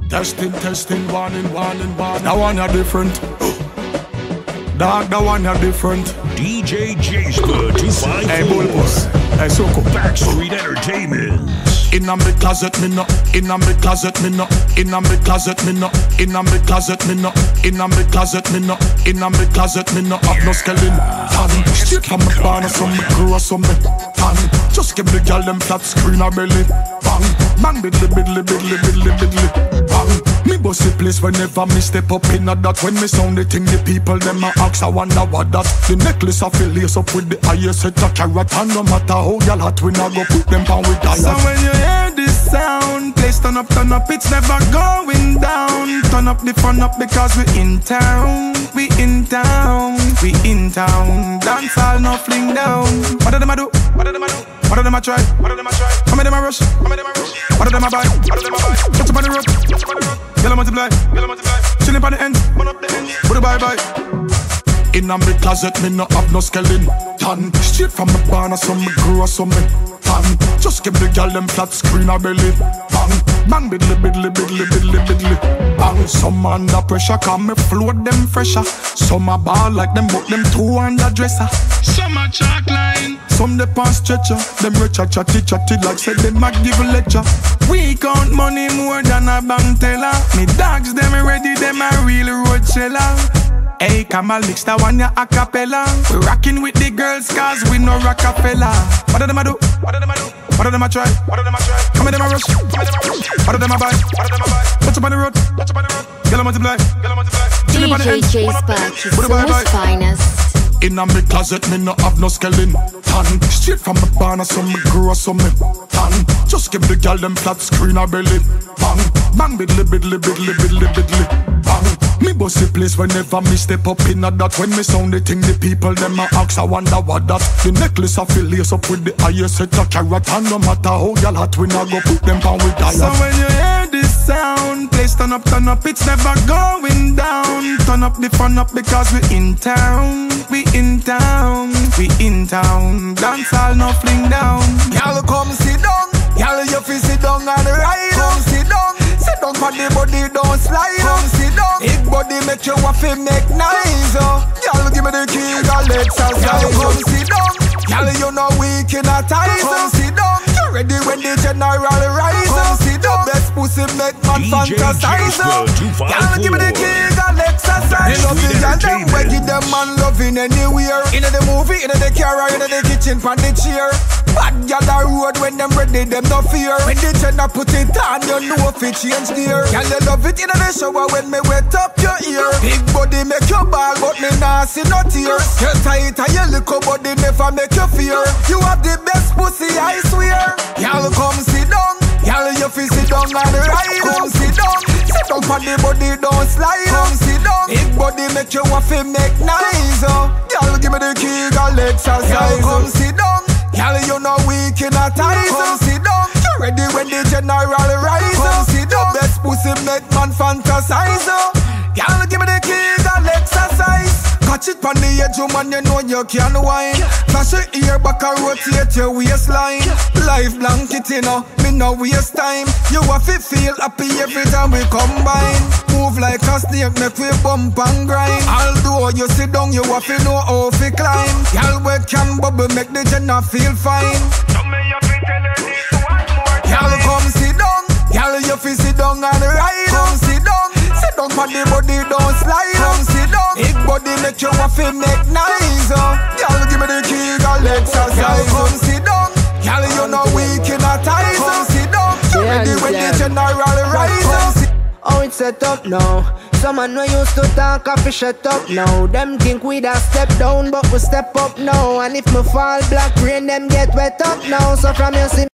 Testing, warning. That one are different. Dog, that one are different. DJ J-Spud 254. Hey, Bulbous. Hey, Soko. Backstreet Entertainment. Inna me closet, me no. Inna me closet, me no. Inna me closet, me no. Inna me closet, me no. Inna me closet, me no. Inna me closet, me no. Have no skeleton. Straight from me barn, some me grow, some me tan. Just give the girl them flat screen or belly. Bang, bang, biddly. Bang. Me bust the place whenever me step up in that. When me sound the thing, the people them a ask, I wonder what that. The necklace I feel lace up with the highest set of carrot. And no matter how y'all hot, we not go put them down with diet. So when you hear this sound, please turn up, it's never going down. Turn up the fun up because we in town. We in town. Dance all no fling down. What do them a do? What do them a try? How many them a rush? What do them a buy? Touch up on the road. Yellow multiply. Chilling on the end. Put a bye. Inna me closet, me no have no skeleton. Straight from the barn, some me grow, some me tan. Just give the girl them flat screen or belly. Bang, biddly. Bang, some under pressure, come me float them fresher. Some a ball like them, but them two under dresser. Some a chalk line, some they pass stretcher. Them rich a chatty like said them a give a lecture. We count money more than a bank teller. Me dogs them ready, them a real road seller. Hey, Kamal, mix that one, ya a cappella. We rockin' with the girls, cause we no Rockefeller. What do them a do? What do them a try? Come in them a rush. What do them a buy? Touch up on the road. Yellow multiply. DJ J-Spud, the most finest. Inna me closet, me no have no skeleton. Straight from the barn, some me grow, some me tan. Just give the girl them flat screen or belly. Bang, biddly. Bang. Me bust the place whenever me step up in that. When me sound the thing, the people them a ask, I wonder what that. The necklace I feel lace up with the highest set of carrot. And no matter how y'all hot, we not go put them down with diet. So when you hear this sound, please turn up, it's never going down. Turn up the fun up because we in town. We in town. Dance all no fling down. Y'all come sit down. Y'all you fi sit down and ride. Come sit down. Sit down for the body don't slide. Come sit down. Big body make you waffle make nice. Y'all give me the key, y'all exercise. Y'all come sit down. Y'all you know weak in a ties. Come sit down. You ready when the general rise. Come sit down. Best pussy make man fantasize. Y'all give me the key, y'all exercise. You love the y'all them we give them man loving anywhere. In the movie, in the car, in the kitchen, pan the chair. Bad y'all the road when them ready, them no fear. When the general put it on, you know if it change gear. Y'all you love it in the shower when me wet up your ear. Big body make you ball, but me nah see no tears. You tight and you little body never make you fear. You have the best pussy, I swear. Y'all come sit down. Y'all you fi sit down and ride. Come sit down. Sit down for the body don't slide. Come sit down. Big body make you waffle make nice. Y'all give me the key, y'all exercise. Y'all come sit down. Y'all you know weak in a ties. Come sit down. You ready when the general rise. Come sit down. Best pussy make man fantasize. Y'all give me the key, y'all exercise. Catch it on the edge, man, you know you can whine. Flash your ear back and rotate your waistline. Life blanket, you know, me no waste time. You have to feel happy every time we combine. Move like a snake, make we bump and grind. Although you sit down, you have to know how to climb. Y'all we can bubble, make the jenna feel fine. So me have to tell her this one more time. Y'all come sit down. Y'all you fi sit down and ride. Come sit down. Sit down for the body don't slide. Come sit down. Big body make you waffle make nice. Y'all give me the key, y'all exercise. Y'all come sit down. Y'all you know weak in a ties. Come sit down. You ready when the general rise. Oh, it's set up now. Someone no used to talk, I fi shut up now. Them think we da step down, but we step up now. And if me fall black rain, them get wet up now. So from you see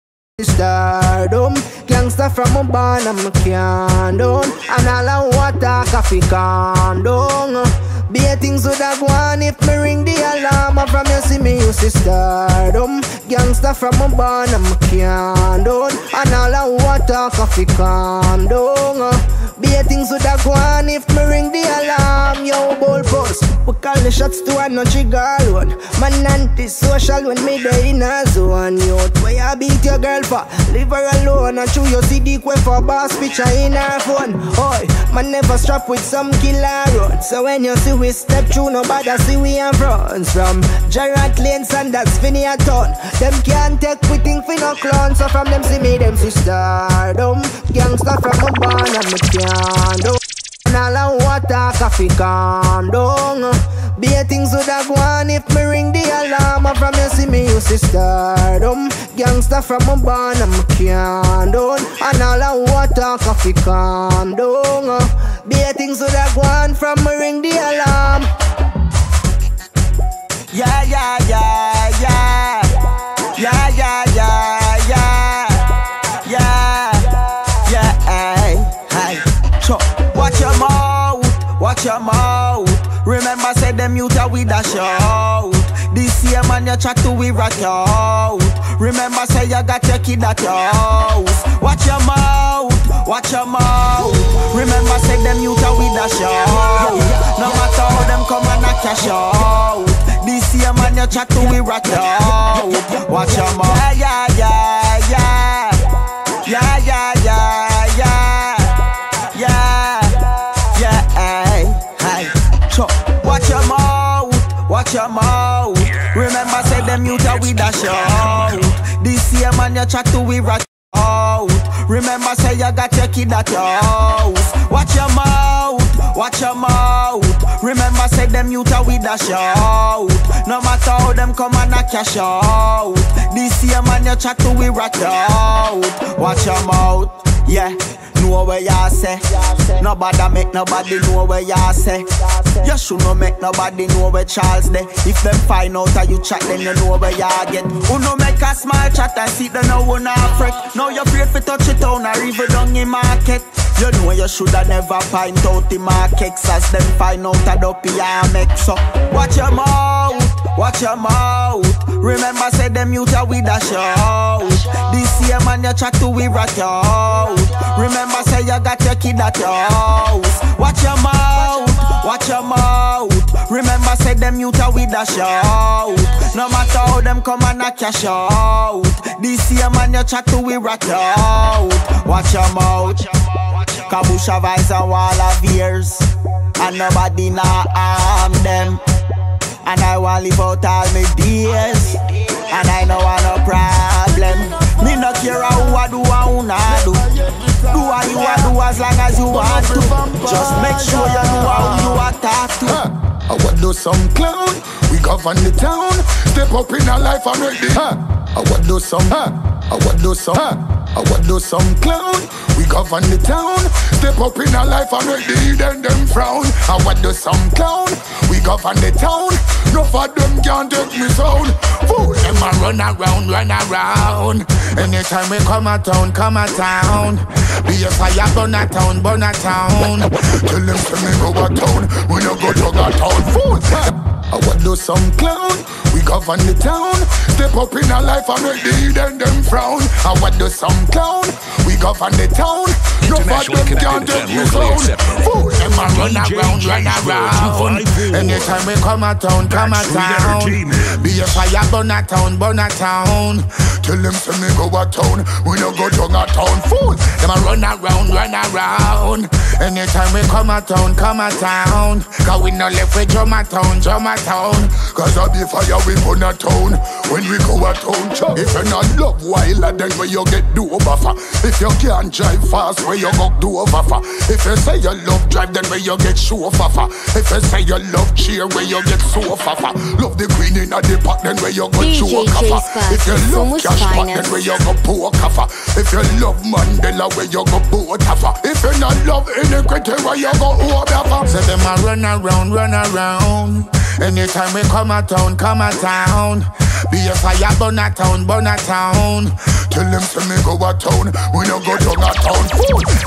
stardom, gangster from my barn and my can down. And all I want talk, I fi calm down. Be things would have gone if me ring the alarm. And from you see me, you see stardom, gangster from my barn and my can down. And all I want talk, I fi calm down. Be a things would have gone if me ring the alarm. Yo, ball post. We call the shots to a no trigger one. Man anti-social when me there in a zone. Yo, where you beat your girl for? Leave her alone and chew your CD quay for boss picture in her phone. Oi, man never strap with some killer run. So when you see we step through, nobody see we in front. From Gerard Lane, Sanders, Finney a ton. Them can't take we think fi no clown. So from them see me, them see stardom. Gangsta from a barn and me can't do. And all I water coffee calm down. Be a things would have gone if me ring the alarm. And from you see me, you see stardom. Gangsta from a barn and me can't do. And all I water coffee calm down. Be a things would have gone from me ring the alarm. Yeah, yeah, yeah, yeah. Yeah, yeah, yeah, yeah. Yeah, yeah, hey, hey. So, watch your mouth, watch your mouth. Remember, say them youth are with a shout. This year, man, you chat to we rock out. Remember, say you got your kid at your house. Watch your mouth, watch your mouth. Remember, say them youth are with a shout. No matter how them come and knock your shout. This year, man, you chat to we rock out. Watch your mouth. Yeah, yeah, yeah, yeah, yeah, yeah, yeah, yeah, yeah, hey, hey. So, watch your mouth, watch your mouth. Remember, say them youth are with a shout. This year, man, you chat to we rock out. Remember, say you got your kid at your house. Watch your mouth, watch your mouth. Remember, say them youth are with a shout. No matter how them come and knock your shout. This year, man, you chat to we rock out. Watch your mouth, yeah. Know where you say. Nobody make nobody know where you say. You should not make nobody know where Charles dey. If them find out how you chat, then you know where you get. Who no make a small chat and sit down now who not fret. Now you're afraid to touch it down or even down in market. You know you shoulda never find out the markets as them find out a dopey and make so. Watch your mouth, watch your mouth. Remember, say them youth are with a shout. This year, man, you chat to we rock out. Remember, say you got your kid at your house. Watch your mouth, watch your mouth. Remember, say them youth are with a shout. No matter how them come and knock your shout. This year, man, you chat to we rock out. Watch your mouth. Kabusha vibes and wall of years. And nobody nah harm them. And I want live out all my days. And I know I no problem. Me no care who I do and who not do. Do what you want do as long as you want to. Just make sure you know how you attack to. I want do some clown. We govern the town. Step up in our life and ready. I want do some. I want do some. I want do some clown. We govern the town. Step up in our life and ready. Then them frown. I want do some clown. We govern the town. No for them can't take me sound. Fool them a run around, run around. Anytime we come a town, come a town. Be a fire, burn a town, burn a town. Tell them to me go a town. We no go to a town. Fool. I want do some clown. We govern the town. Step up in our life and ready. Then them frown. I want do some clown. We govern the town. No for them can't take me sound. Fool them a run around, run around. Anytime we come a town, come a town. Be a fire, burn a town, burn a town. Tell them to me go a town. We no go to a town. Fool them a run around, run around. Anytime we come a town, come a town. Cause we no left with drum a town, drum a town. Cause I be fire we burn a town. When we go a town, if you not love wild, then where you get do over for. If you can't drive fast, where you go do over for. If you say you love drive, then where you get show over for. If you say you love cheer, where you get so over for. Love the queen in the pot, then where you go show over. If you love cash pot, then where you go pour cover. If you love Mandela, where you go boat over. If you not love iniquity, where you go over for. Say them a run around, run around. Anytime we come a town, come a town. Be a fire, burn a town, burn a town. Tell them to me go a town. We no go to a town. Fool.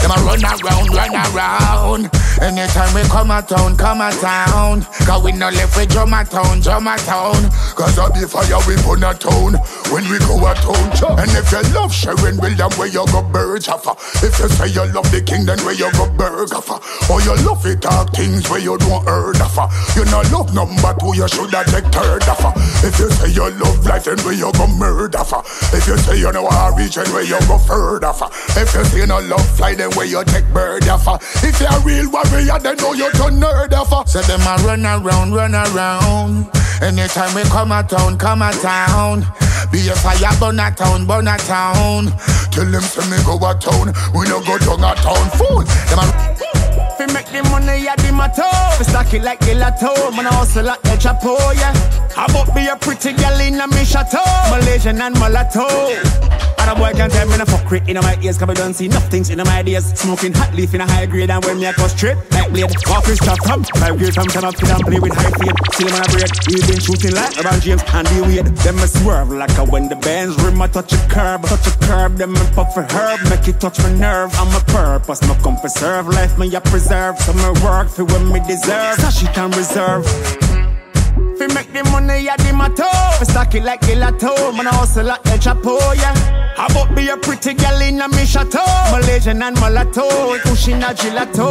Them a run around. Anytime we come a town. Cause we no left with drum a town. Cause I be fire we burn a town when we go a town. And if you love Sharon William, where you go birds off. If you say you love the king, then where you go burg off. Or you love it talk things where you don't heard of. You no love number two, you shoulda take third off. If you say you love life, then where you go murder off. If you say you know a region, where you go further off. If you say you no love fly, then where you take bird off. If you a real warrior, then know you turn nerd off. So them a run around. Anytime we come a town. Be a fire, burn a town. Tell them say me go a town, we no go down a town. Fool, them a fi make the money at the mato. Fi stack it like gelato. Man a hustle like El Chapo, yeah. How about be a pretty girl in a me chateau? Malaysian and mulatto. And a boy can't tell me no fuck it in my ears, cause I don't see enough things in my ideas. Smoking hot leaf in a high grade, and when me a go straight like blade. Walk with strap from 5 grade from turn up to and play with high fade. See them on a break, we been shooting like LeBron James and the Wade. Them a swerve like a when the bands rim a touch a curb. Them a puff a herb, make it touch my nerve. I'm a purpose, no come for serve. Life me a preserve, so me work for when me deserve. Stash it and reserve. Fi make the money at the mato. Fi stack it like gelato. Man a hustle like El Chapo, yeah. How about be a pretty girl in a me chateau? Malaysian and mulatto, pushing a gelato.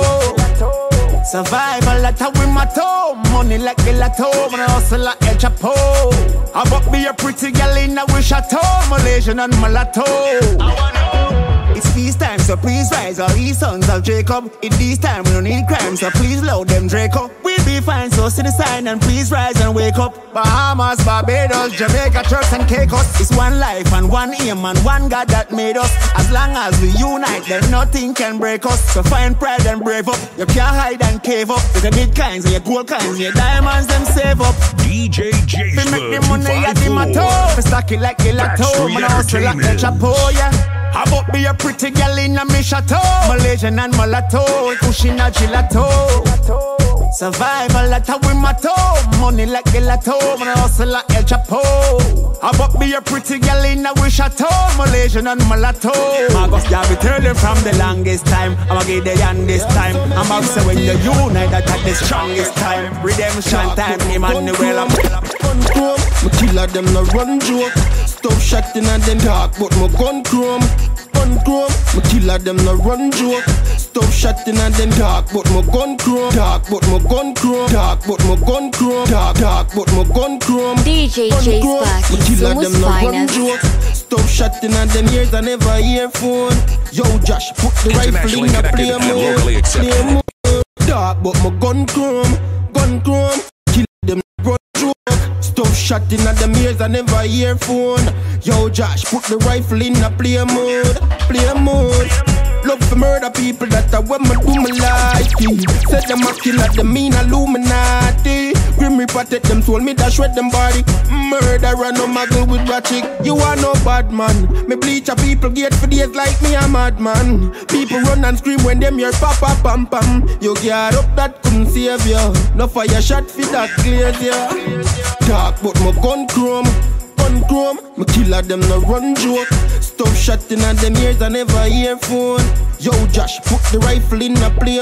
Survival at a wimato. Money like gelato. Man a hustle like El Chapo. How about be a pretty girl in a we chateau? Malaysian and mulatto. It's peace time, so please rise, all these sons of Jacob. In this time, we don't need crime, so please load them Draco. We'll be fine, so see the sign and please rise and wake up. Bahamas, Barbados, Jamaica, Turks and Caicos. It's one life and one aim and one God that made us. As long as we unite, then nothing can break us. So find pride and brave up. You can't hide and cave up. There's a bitcoins and your gold coins and your diamonds, them save up. DJ J We make the money at the mato. We stack it like gelato. Man a hustle like El Chapo, yeah. How about be a pretty girl in a me chateau? Malaysian and mulatto, pushing a gelato. Survival at a wimato. Money like gelato, man a hustle like El Chapo. How about be a pretty girl in a we chateau? Malaysian and mulatto. Marcus, yeah, we tell them from the longest time. I'ma get the young this time. I'm about to say when you unite, that at the strongest time. Redemption time, Emmanuel. My killer them no run joke. Stop shotting and them dark, but my gun chrome. My killer them no run joke. Stop shotting and them dark, but my gun chrome. Dark, but my gun chrome. Dark, but my gun chrome. Dark, but my gun chrome. DJ J Spark, my killer them no run finest. joke. Stop shotting and them ears I never earphone. Yo Josh, put the rifle in the play mode. Dark, but my gun chrome. Killer them run joke. Stop shotting at them ears I never earphone. Yo Josh, put the rifle in a play mode. Love for murder people, that a when me do my life. Said them a killer, them mean Illuminati. Grim Reaper take them soul, me dash shred them body. Murderer no muggle with ratchet. You are no bad man. Me bleach a people gate for days like me a madman. People run and scream when them hear papa pam pam. You get up that couldn't save you. No fire shot for that glaze ya. Dark but my gun chrome. My killer them no run joke. Stop shotting at them ears I never earphone. Yo Josh, put the rifle in a play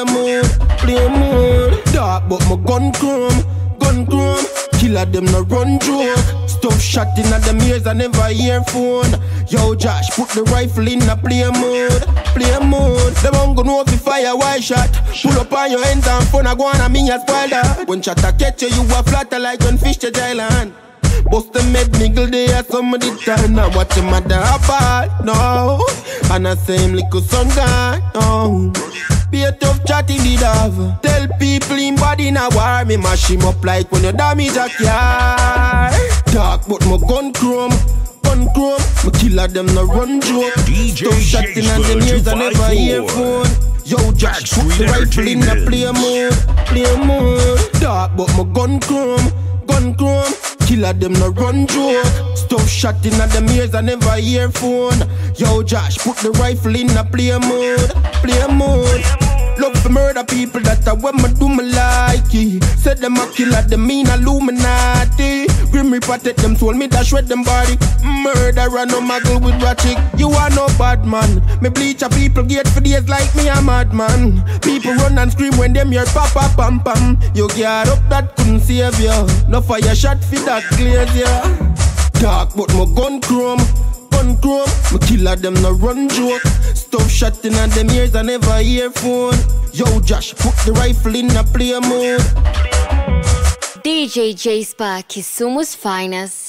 mode. Dark but my gun chrome. Killer them no run joke. Stop shotting at them ears I never earphone. Yo Josh, put the rifle in a play mode. Them on go know if you fire wide shot. Pull up on your hands and phone I go on a me a spoil that. When shot a catch you, you a flatter like when fish to Thailand. Bust them head niggle there some of the time. Now watch him at the apart, no. And I say him little son gone, no. Be a tough chatting did have. Tell people in body now war. Me mash him up like when you damage a car. Dark but my gun chrome. My killer them no run joke. DJ Stop shotting and them ears I never earphone. Yo Josh, put the rifle in the play mode. Dark but my gun chrome. Killer them no run joke. Stop shotting at them ears I never earphone. Yo Josh, put the rifle in a play mode. Love for murder people, that are when me do me like it. Said them a killer, them mean Illuminati. Grim Reaper take them soul, me dash with them body. Murderer no muggle with ratchet. You are no bad man. Me bleach a people gate for days like me a madman. People run and scream when them hear papa pam pam. You get up that couldn't save you. No fire shot for that glaze, yeah. Dark but my gun chrome. Me killer them no run joke. Stuff shot in on them ears and never earphone. Yo Josh, put the rifle in a play mode. DJ J Spark, Kisumu's finest.